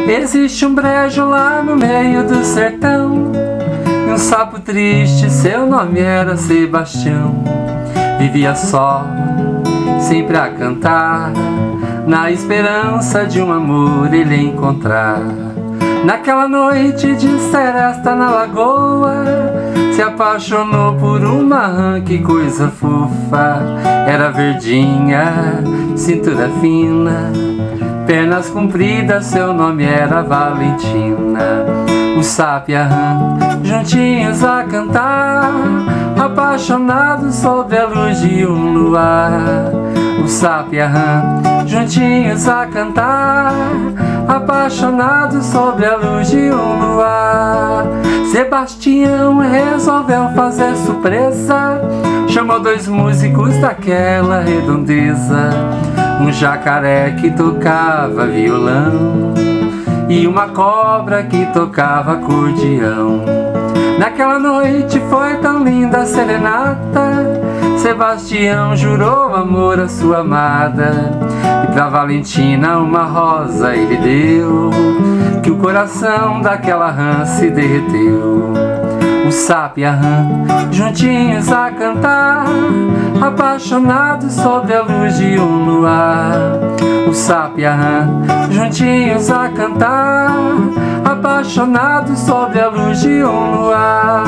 Existe um brejo lá no meio do sertão, e um sapo triste, seu nome era Sebastião. Vivia só, sempre a cantar, na esperança de um amor ele encontrar. Naquela noite de seresta na lagoa, se apaixonou por uma rã, que coisa fofa. Era verdinha, cintura fina, pernas compridas, seu nome era Valentina. O sapo e a rã, juntinhos a cantar, apaixonados sob a luz de um luar. O sapo e a rã, juntinhos a cantar, apaixonados sob a luz de um luar. Sebastião resolveu fazer surpresa, chamou dois músicos daquela redondeza, um jacaré que tocava violão e uma cobra que tocava acordeão. Naquela noite foi tão linda a serenata, Sebastião jurou amor à sua amada, e pra Valentina uma rosa ele deu, que o coração daquela rã se derreteu. O sapo e a rã, juntinhos a cantar, apaixonados sob a luz de um luar. O sapo e a rã, juntinhos a cantar, apaixonados sob a luz de um luar.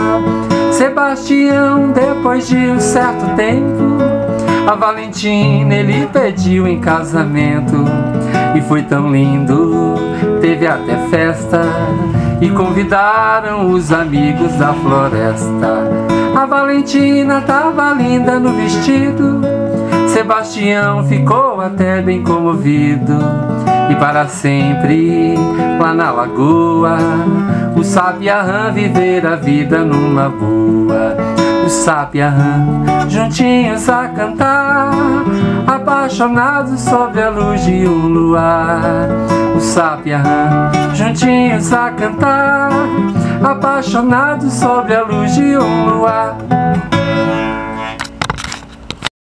Sebastião, depois de um certo tempo, a Valentina ele pediu em casamento. E foi tão lindo, teve até festa, e convidaram os amigos da floresta. A Valentina tava linda no vestido, Sebastião ficou até bem comovido. E para sempre, lá na lagoa, o sapo e a rã viveram a vida numa boa. O sapo e a rã, juntinhos a cantar, apaixonados sob a luz de um luar. O sapo e a rã, juntinhos a cantar, apaixonados sob a luz de um luar.